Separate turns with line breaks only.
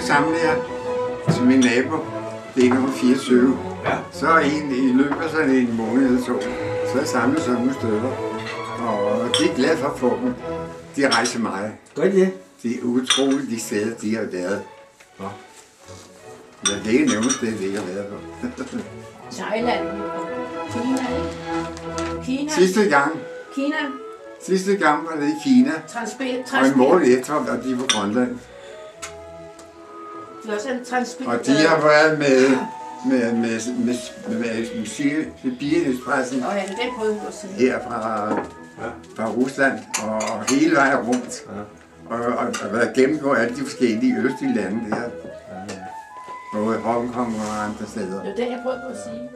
sammen her til min nabo. Det er nummer 24.
Ja.
Så i løbet af sådan en måned eller to, så er samlet sådan nogle stykker. Og de er glade for at få dem. De rejser meget.
Gør I det?
Det er utroligt, de steder, de har været.
Ja.
Ja, det er nævnt, det de har været på.
Thailand, Kina. Kina.
Sidste gang var det i Kina. Og en måned efter, og de er på Grønland.
Det er også en transpil.
Og de har været med Bilekspressen her fra Rusland og hele vejen rundt. Og været gennemgået alle de forskellige østlige lande der. Både Hongkong og andre steder.
Det er det, jeg prøvede på at sige.